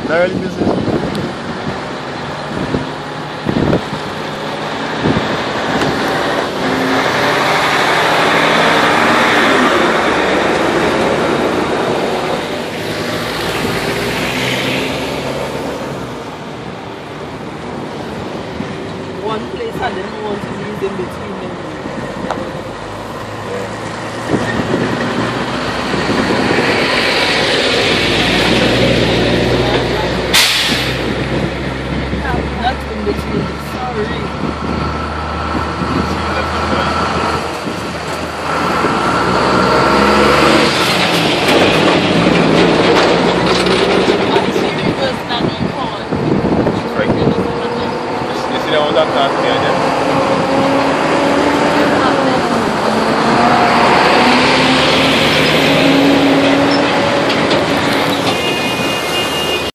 Not really business. One place and then one to use in between.